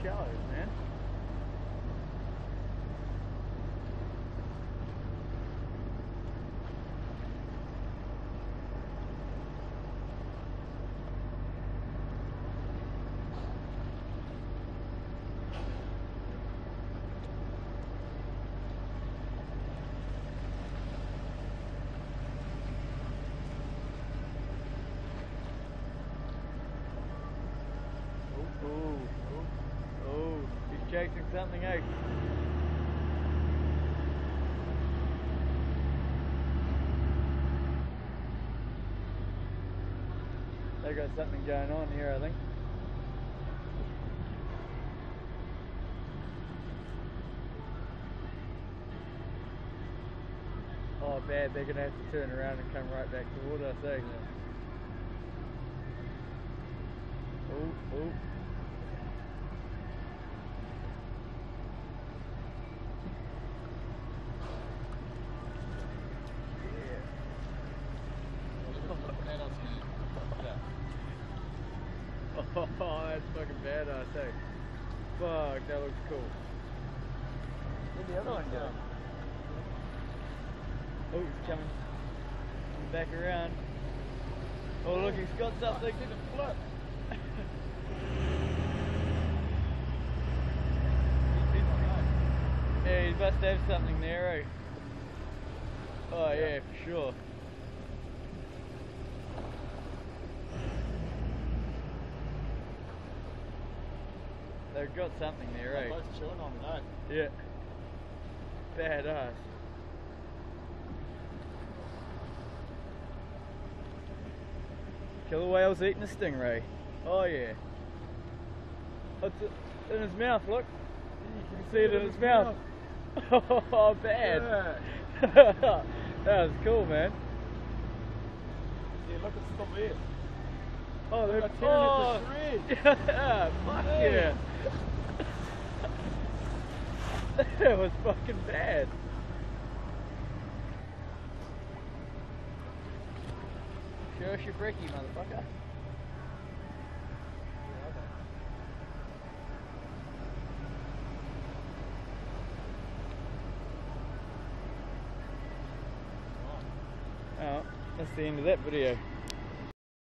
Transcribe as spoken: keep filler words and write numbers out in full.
shallows, man. Oh, oh, oh, he's chasing something out. They got something going on here, I think. Oh, bad, they're gonna have to turn around and come right back toward us, eh? Oh, oh. Oh, that's fucking badass, eh? Fuck, that looks cool. Where'd the other one go? Oh, he's coming. Coming back around. Oh, look, he's got something. See the flip. Yeah, he must have something there, eh? Oh, yeah, for sure. They've got something there, eh? They're both chewing on it, eh? Yeah. Badass. Killer whale's eating a stingray. Oh yeah. What's it in his mouth, look. You can see it in his mouth. Oh, bad. Yeah. That was cool, man. Yeah, look, it's still there. Oh, they're tearing oh, it to shreds. Yeah, fuck yeah. That was fucking bad. Show us your bricky, motherfucker. Oh, that's the end of that video.